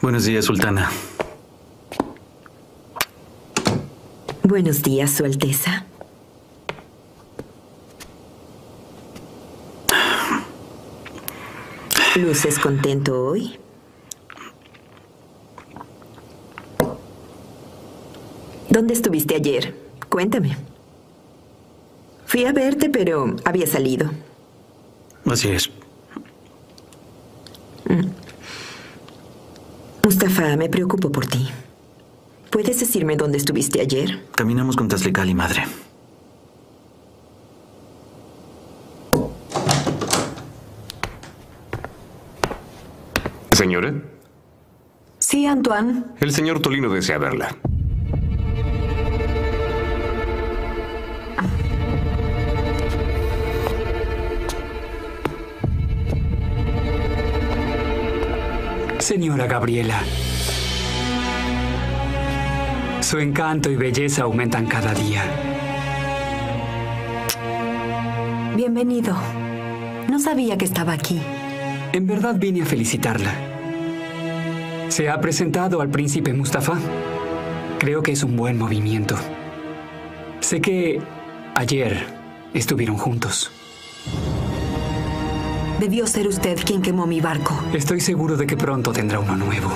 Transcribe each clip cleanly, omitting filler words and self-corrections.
Buenos días, Sultana. Buenos días, Su Alteza. ¿Luces contento hoy? ¿Dónde estuviste ayer? Cuéntame. Fui a verte, pero había salido. Así es. Mustafa, me preocupo por ti. ¿Puedes decirme dónde estuviste ayer? Caminamos con Taslikali, madre. ¿Señora? Sí, Antoine. El señor Tolino desea verla. Señora Gabriela, su encanto y belleza aumentan cada día. Bienvenido. No sabía que estaba aquí. En verdad vine a felicitarla. ¿Se ha presentado al príncipe Mustafa? Creo que es un buen movimiento. Sé que ayer estuvieron juntos. Debió ser usted quien quemó mi barco. Estoy seguro de que pronto tendrá uno nuevo.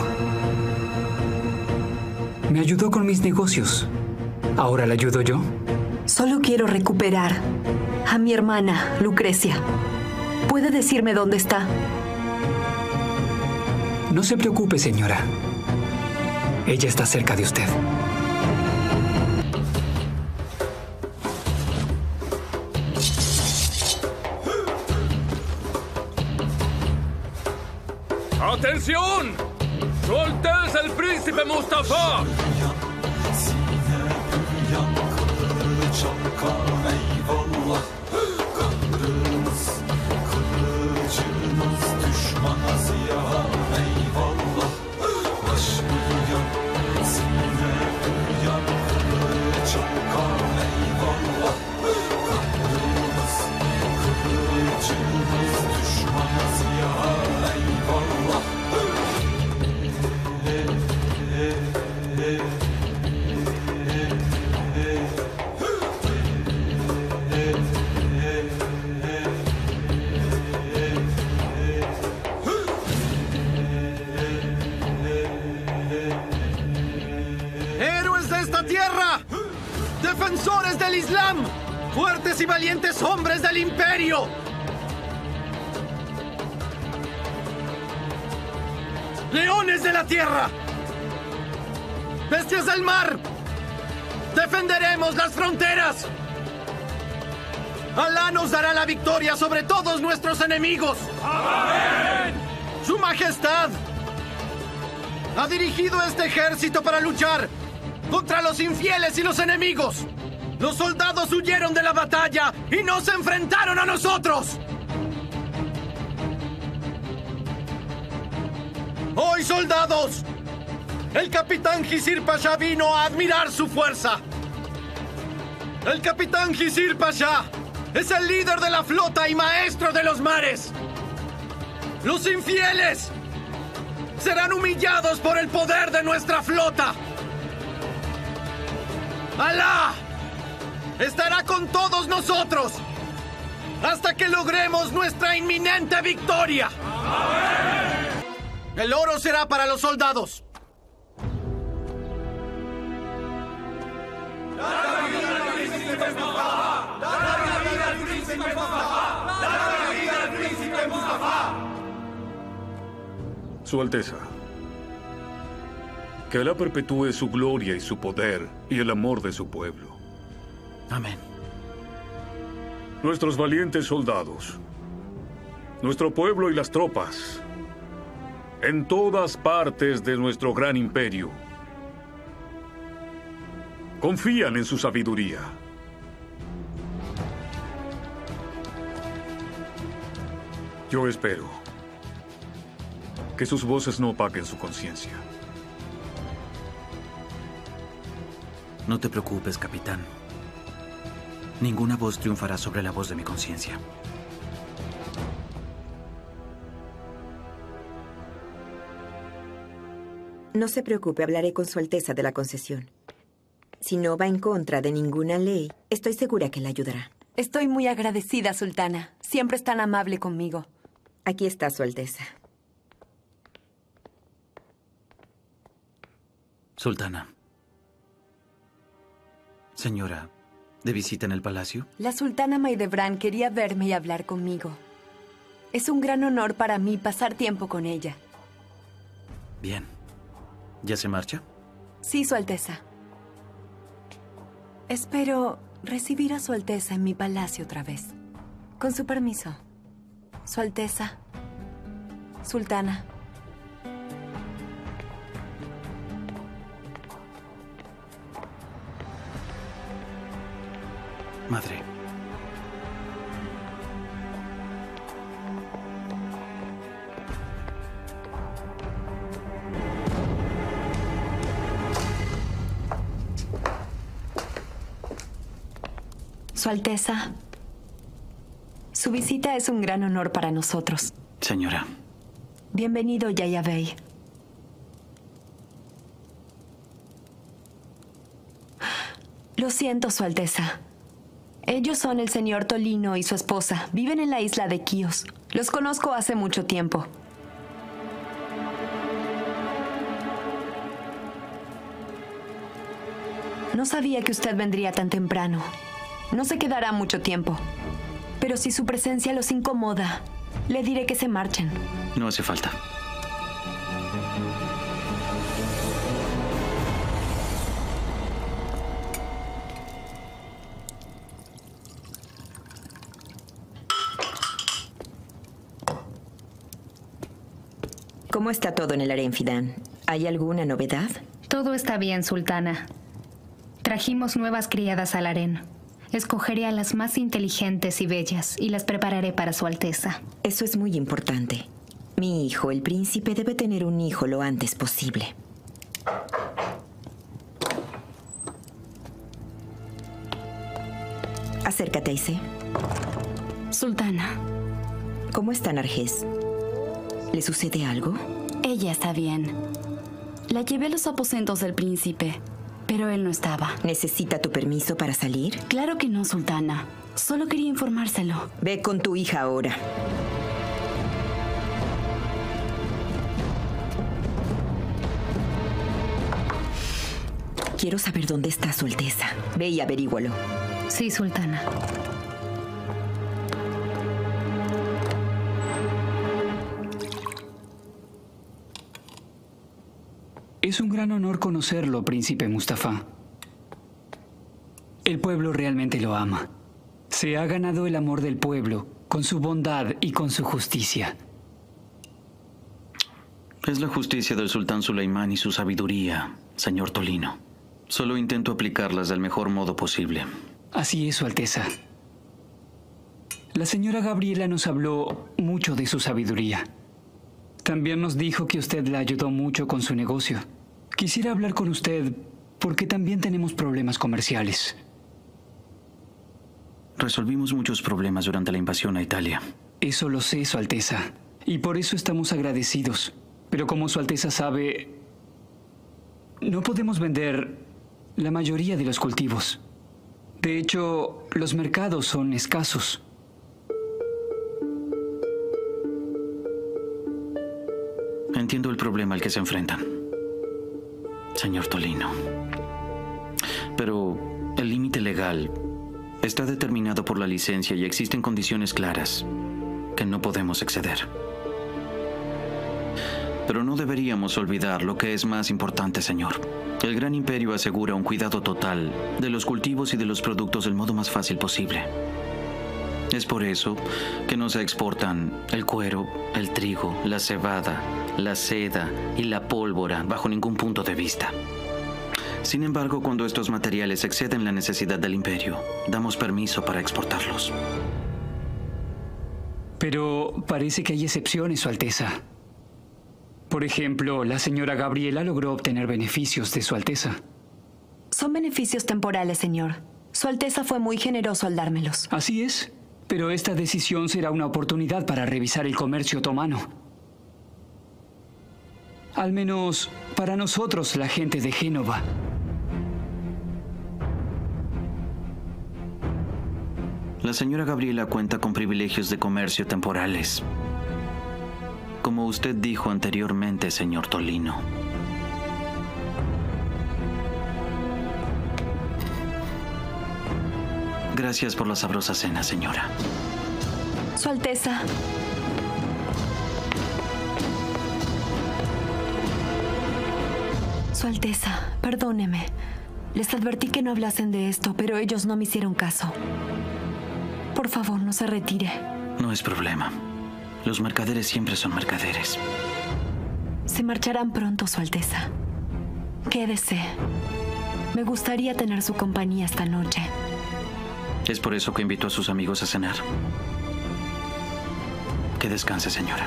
Me ayudó con mis negocios. ¿Ahora la ayudo yo? Solo quiero recuperar a mi hermana, Lucrecia. ¿Puede decirme dónde está? No se preocupe, señora. Ella está cerca de usted. ¡Atención! ¡Su Alteza el Príncipe Mustafa! ¡Defensores del Islam! ¡Fuertes y valientes hombres del Imperio! ¡Leones de la tierra! ¡Bestias del mar! ¡Defenderemos las fronteras! ¡Alá nos dará la victoria sobre todos nuestros enemigos! ¡Amén! ¡Su Majestad ha dirigido este ejército para luchar contra los infieles y los enemigos. Los soldados huyeron de la batalla y no se enfrentaron a nosotros. Hoy, soldados, el capitán Gizir Pasha vino a admirar su fuerza. El capitán Gizir Pasha es el líder de la flota y maestro de los mares. Los infieles serán humillados por el poder de nuestra flota. ¡Alá estará con todos nosotros hasta que logremos nuestra inminente victoria! ¡Amén! El oro será para los soldados. ¡Larga vida al príncipe Mustafa! ¡Larga vida al príncipe Mustafa! ¡Larga vida al príncipe Mustafa! Su Alteza, que Alá perpetúe su gloria y su poder y el amor de su pueblo. Amén. Nuestros valientes soldados, nuestro pueblo y las tropas, en todas partes de nuestro gran imperio, confían en su sabiduría. Yo espero que sus voces no opaquen su conciencia. No te preocupes, capitán. Ninguna voz triunfará sobre la voz de mi conciencia. No se preocupe, hablaré con Su Alteza de la concesión. Si no va en contra de ninguna ley, estoy segura que la ayudará. Estoy muy agradecida, Sultana. Siempre es tan amable conmigo. Aquí está, Su Alteza. Sultana. Señora, ¿de visita en el palacio? La Sultana Maidebran quería verme y hablar conmigo. Es un gran honor para mí pasar tiempo con ella. Bien. ¿Ya se marcha? Sí, Su Alteza. Espero recibir a Su Alteza en mi palacio otra vez. Con su permiso. Su Alteza. Sultana. Madre. Su Alteza. Su visita es un gran honor para nosotros. Señora. Bienvenido, Yaya Bey. Lo siento, Su Alteza. Ellos son el señor Tolino y su esposa. Viven en la isla de Quíos. Los conozco hace mucho tiempo. No sabía que usted vendría tan temprano. No se quedará mucho tiempo. Pero si su presencia los incomoda, le diré que se marchen. No hace falta. ¿Cómo está todo en el harén, Fidan? ¿Hay alguna novedad? Todo está bien, Sultana. Trajimos nuevas criadas al harén. Escogeré a las más inteligentes y bellas y las prepararé para Su Alteza. Eso es muy importante. Mi hijo, el príncipe, debe tener un hijo lo antes posible. Acércate, Aise. Sultana. ¿Cómo está Narges? ¿Le sucede algo? Ella está bien. La llevé a los aposentos del príncipe, pero él no estaba. ¿Necesita tu permiso para salir? Claro que no, Sultana. Solo quería informárselo. Ve con tu hija ahora. Quiero saber dónde está Su Alteza. Ve y averígualo. Sí, Sultana. Es un gran honor conocerlo, príncipe Mustafa. El pueblo realmente lo ama. Se ha ganado el amor del pueblo con su bondad y con su justicia. Es la justicia del sultán Suleimán y su sabiduría, señor Tolino. Solo intento aplicarlas del mejor modo posible. Así es, Su Alteza. La señora Gabriela nos habló mucho de su sabiduría. También nos dijo que usted la ayudó mucho con su negocio. Quisiera hablar con usted porque también tenemos problemas comerciales. Resolvimos muchos problemas durante la invasión a Italia. Eso lo sé, Su Alteza. Y por eso estamos agradecidos. Pero como Su Alteza sabe, no podemos vender la mayoría de los cultivos. De hecho, los mercados son escasos. Entiendo el problema al que se enfrentan, señor Tolino. Pero el límite legal está determinado por la licencia y existen condiciones claras que no podemos exceder. Pero no deberíamos olvidar lo que es más importante, señor. El Gran Imperio asegura un cuidado total de los cultivos y de los productos del modo más fácil posible. Es por eso que no se exportan el cuero, el trigo, la cebada, la seda y la pólvora bajo ningún punto de vista. Sin embargo, cuando estos materiales exceden la necesidad del imperio, damos permiso para exportarlos. Pero parece que hay excepciones, Su Alteza. Por ejemplo, la señora Gabriela logró obtener beneficios de Su Alteza. Son beneficios temporales, señor. Su Alteza fue muy generoso al dármelos. Así es, pero esta decisión será una oportunidad para revisar el comercio otomano. Al menos para nosotros, la gente de Génova. La señora Gabriela cuenta con privilegios de comercio temporales. Como usted dijo anteriormente, señor Tolino. Gracias por la sabrosa cena, señora. Su Alteza. Su Alteza, perdóneme. Les advertí que no hablasen de esto, pero ellos no me hicieron caso. Por favor, no se retire. No es problema. Los mercaderes siempre son mercaderes. Se marcharán pronto, Su Alteza. Quédese. Me gustaría tener su compañía esta noche. Es por eso que invitó a sus amigos a cenar. Que descanse, señora.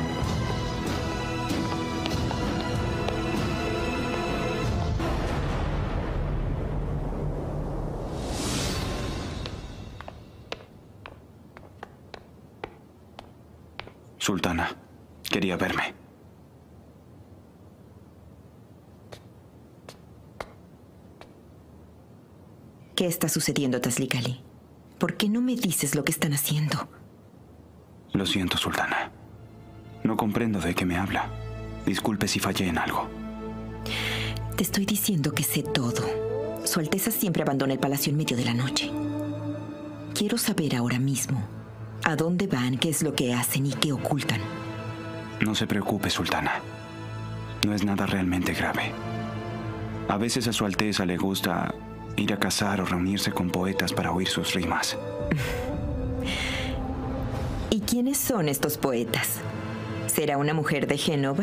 Sultana, quería verme. ¿Qué está sucediendo, Tazlicali? ¿Por qué no me dices lo que están haciendo? Lo siento, Sultana. No comprendo de qué me habla. Disculpe si fallé en algo. Te estoy diciendo que sé todo. Su Alteza siempre abandona el palacio en medio de la noche. Quiero saber ahora mismo a dónde van, qué es lo que hacen y qué ocultan. No se preocupe, Sultana. No es nada realmente grave. A veces a Su Alteza le gusta ir a cazar o reunirse con poetas para oír sus rimas. ¿Y quiénes son estos poetas? ¿Será una mujer de Génova?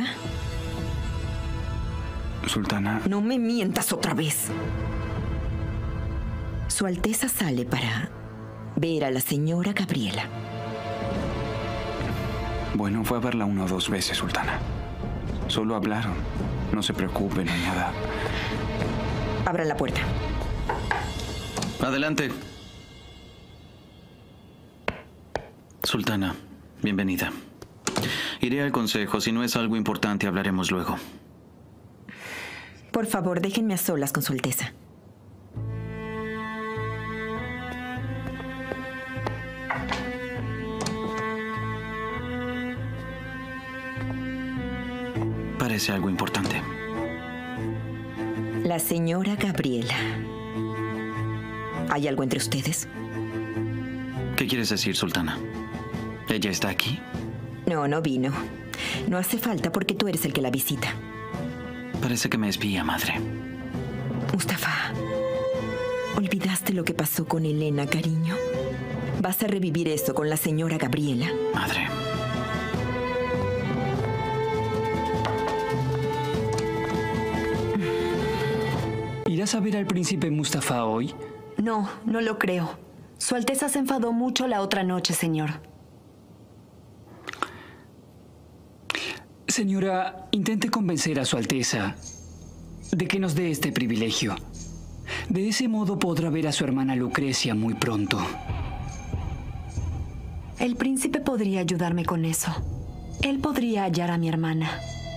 Sultana... No me mientas otra vez. Su Alteza sale para ver a la señora Gabriela. Bueno, fue a verla 1 o 2 veces, Sultana. Solo hablaron. No se preocupe, no hay nada. Abra la puerta. Adelante. Sultana, bienvenida. Iré al consejo. Si no es algo importante, hablaremos luego. Por favor, déjenme a solas con Su Alteza. Parece algo importante. La señora Gabriela. ¿Hay algo entre ustedes? ¿Qué quieres decir, Sultana? ¿Ella está aquí? No, no vino. No hace falta porque tú eres el que la visita. Parece que me espía, madre. Mustafa, ¿olvidaste lo que pasó con Elena, cariño? ¿Vas a revivir eso con la señora Gabriela? Madre. ¿Irás a ver al príncipe Mustafa hoy? No, no lo creo. Su Alteza se enfadó mucho la otra noche, señor. Señora, intente convencer a Su Alteza de que nos dé este privilegio. De ese modo podrá ver a su hermana Lucrecia muy pronto. El príncipe podría ayudarme con eso. Él podría hallar a mi hermana.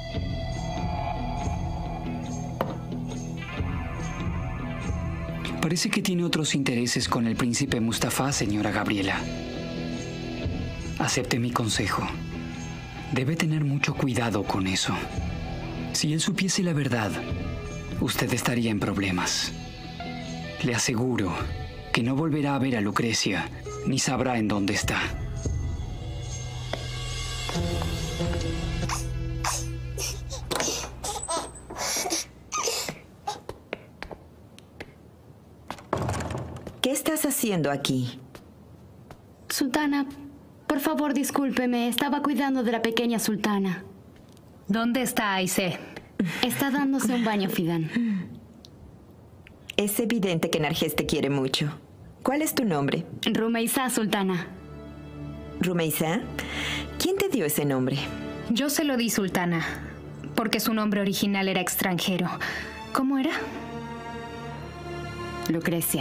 Parece que tiene otros intereses con el príncipe Mustafa, señora Gabriela. Acepte mi consejo. Debe tener mucho cuidado con eso. Si él supiese la verdad, usted estaría en problemas. Le aseguro que no volverá a ver a Lucrecia, ni sabrá en dónde está. ¿Qué estás haciendo aquí? Sultana, por favor, discúlpeme. Estaba cuidando de la pequeña sultana. ¿Dónde está Aisé? Está dándose un baño, Fidan. Es evidente que Narges te quiere mucho. ¿Cuál es tu nombre? Rumeisa, sultana. ¿Rumeisa? ¿Quién te dio ese nombre? Yo se lo di, sultana, porque su nombre original era extranjero. ¿Cómo era? Lucrecia.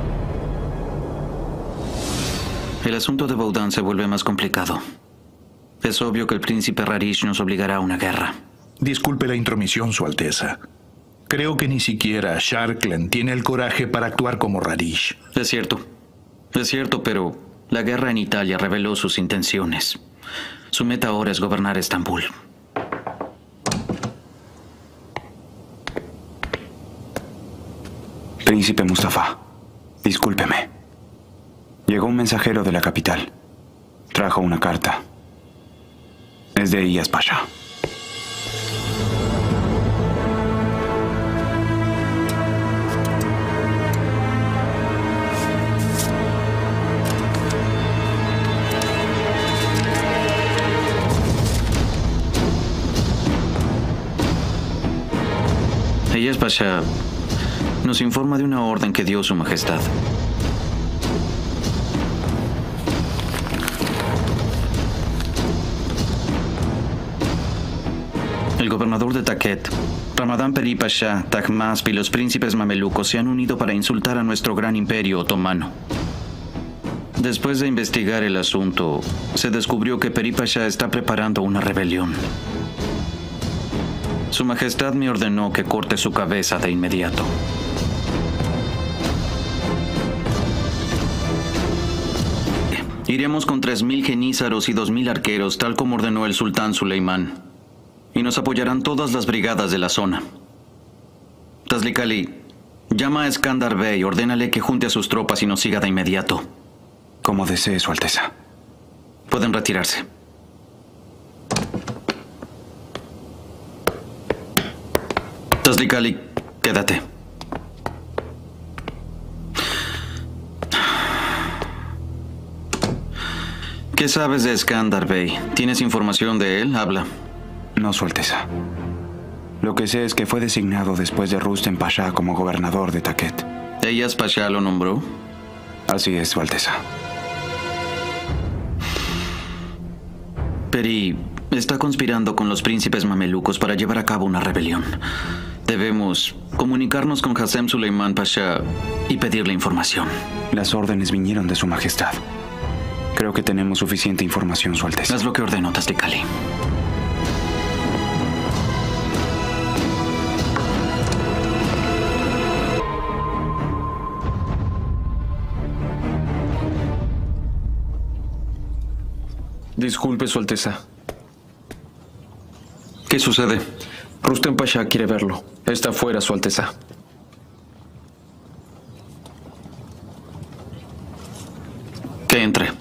El asunto de Baudin se vuelve más complicado. Es obvio que el príncipe Rarish nos obligará a una guerra. Disculpe la intromisión, Su Alteza. Creo que ni siquiera Sharklen tiene el coraje para actuar como Rarish. Es cierto, pero la guerra en Italia reveló sus intenciones. Su meta ahora es gobernar Estambul. Príncipe Mustafa, discúlpeme. Llegó un mensajero de la capital. Trajo una carta. Es de Iyaz Pasha. Iyaz Pasha nos informa de una orden que dio Su Majestad. El gobernador de Taket, Ramadan Peri Pasha, Tahmasp y los príncipes mamelucos se han unido para insultar a nuestro gran imperio otomano. Después de investigar el asunto, se descubrió que Peri Pasha está preparando una rebelión. Su Majestad me ordenó que corte su cabeza de inmediato. Iremos con 3.000 genízaros y 2.000 arqueros, tal como ordenó el sultán Suleimán. Y nos apoyarán todas las brigadas de la zona. Tazlik Ali, llama a Skandar Bey, ordénale que junte a sus tropas y nos siga de inmediato. Como desee, Su Alteza. Pueden retirarse. Tazlik Ali, quédate. ¿Qué sabes de Skandar Bey? ¿Tienes información de él? Habla. No, Su Alteza. Lo que sé es que fue designado después de Rustem Pasha como gobernador de Taket. ¿Iyaz Pasha lo nombró? Así es, Su Alteza. Peri está conspirando con los príncipes mamelucos para llevar a cabo una rebelión. Debemos comunicarnos con Hassem Suleiman Pasha y pedirle información. Las órdenes vinieron de Su Majestad. Creo que tenemos suficiente información, Su Alteza. Haz lo que ordenó Tazlik Ali. Disculpe, Su Alteza. ¿Qué sucede? Rustem Pasha quiere verlo. Está fuera, Su Alteza. Que entre.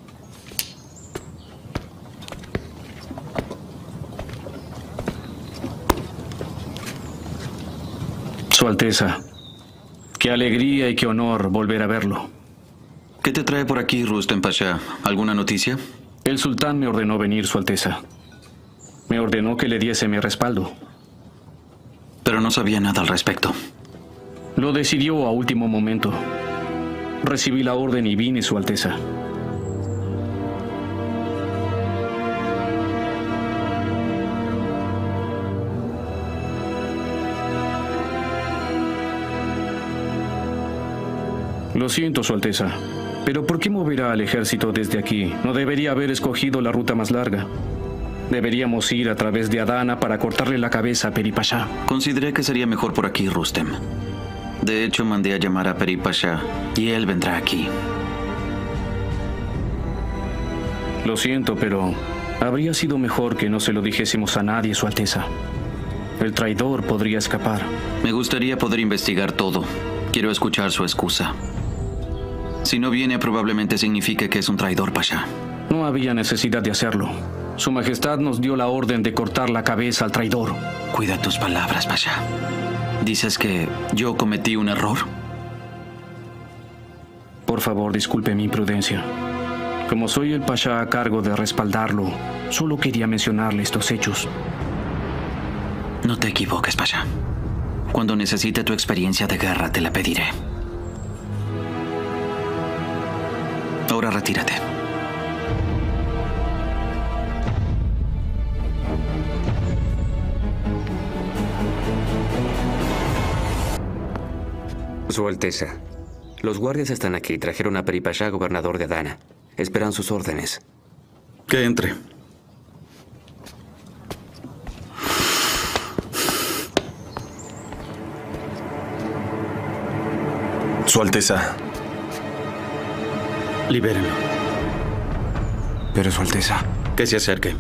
Su Alteza, qué alegría y qué honor volver a verlo. ¿Qué te trae por aquí, Rustem Pasha? ¿Alguna noticia? El sultán me ordenó venir, Su Alteza. Me ordenó que le diese mi respaldo. Pero no sabía nada al respecto. Lo decidió a último momento. Recibí la orden y vine, Su Alteza. Lo siento, Su Alteza. Pero ¿por qué moverá al ejército desde aquí? No debería haber escogido la ruta más larga. Deberíamos ir a través de Adana para cortarle la cabeza a Peri Pasha. Consideré que sería mejor por aquí, Rustem. De hecho, mandé a llamar a Peri Pasha y él vendrá aquí. Lo siento, pero habría sido mejor que no se lo dijésemos a nadie, Su Alteza. El traidor podría escapar. Me gustaría poder investigar todo. Quiero escuchar su excusa. Si no viene, probablemente signifique que es un traidor, Pasha. No había necesidad de hacerlo. Su Majestad nos dio la orden de cortar la cabeza al traidor. Cuida tus palabras, Pasha. ¿Dices que yo cometí un error? Por favor, disculpe mi imprudencia. Como soy el Pasha a cargo de respaldarlo, solo quería mencionarle estos hechos. No te equivoques, Pasha. Cuando necesite tu experiencia de guerra, te la pediré. Ahora retírate. Su Alteza, los guardias están aquí. Trajeron a Peri Pasha, gobernador de Adana. Esperan sus órdenes. Que entre. Su Alteza. Libérenlo. Pero, Su Alteza... Que se acerque.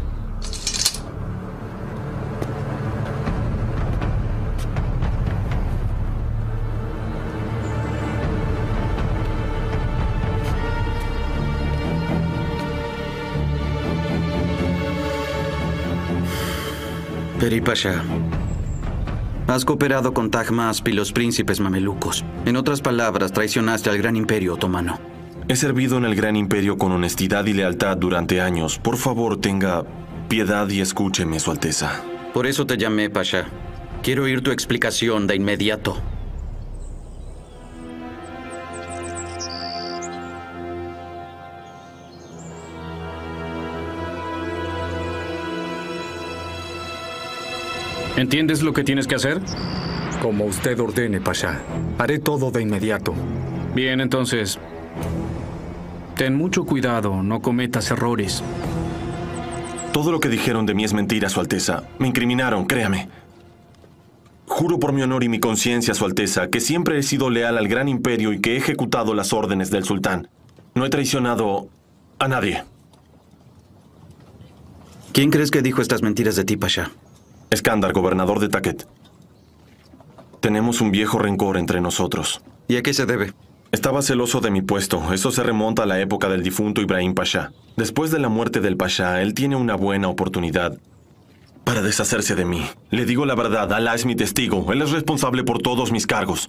Peri Pasha, has cooperado con Tahmasp y los príncipes mamelucos. En otras palabras, traicionaste al Gran Imperio Otomano. He servido en el Gran Imperio con honestidad y lealtad durante años. Por favor, tenga piedad y escúcheme, Su Alteza. Por eso te llamé, Pasha. Quiero oír tu explicación de inmediato. ¿Entiendes lo que tienes que hacer? Como usted ordene, Pasha. Haré todo de inmediato. Bien, entonces... ten mucho cuidado, no cometas errores. Todo lo que dijeron de mí es mentira, Su Alteza. Me incriminaron, créame. Juro por mi honor y mi conciencia, Su Alteza, que siempre he sido leal al Gran Imperio y que he ejecutado las órdenes del sultán. No he traicionado a nadie. ¿Quién crees que dijo estas mentiras de ti, Pasha? Skandar, gobernador de Taket. Tenemos un viejo rencor entre nosotros. ¿Y a qué se debe? Estaba celoso de mi puesto. Eso se remonta a la época del difunto Ibrahim Pasha. Después de la muerte del Pasha, él tiene una buena oportunidad para deshacerse de mí. Le digo la verdad, Alá es mi testigo. Él es responsable por todos mis cargos.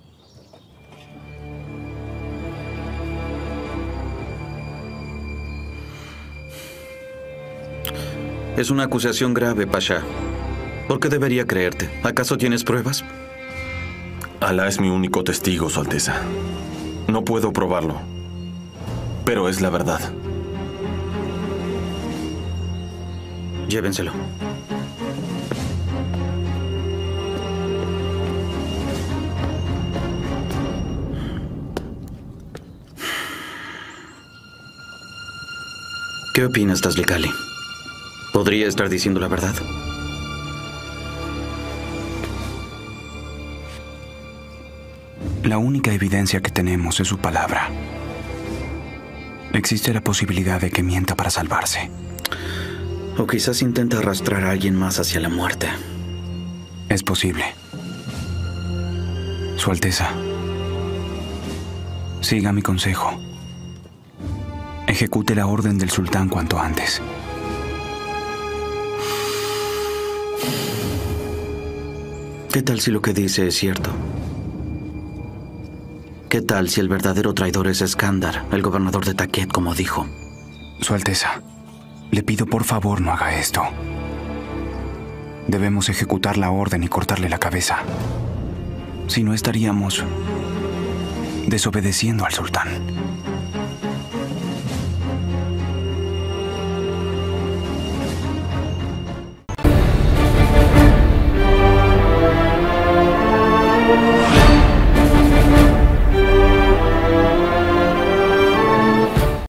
Es una acusación grave, Pasha. ¿Por qué debería creerte? ¿Acaso tienes pruebas? Alá es mi único testigo, Su Alteza. No puedo probarlo, pero es la verdad. Llévenselo. ¿Qué opinas, Tazlicali? ¿Podría estar diciendo la verdad? La única evidencia que tenemos es su palabra. Existe la posibilidad de que mienta para salvarse. O quizás intenta arrastrar a alguien más hacia la muerte. Es posible. Su Alteza, siga mi consejo. Ejecute la orden del sultán cuanto antes. ¿Qué tal si lo que dice es cierto? ¿Qué tal si el verdadero traidor es Skandar, el gobernador de Taket, como dijo? Su Alteza, le pido por favor no haga esto. Debemos ejecutar la orden y cortarle la cabeza. Si no, estaríamos desobedeciendo al sultán.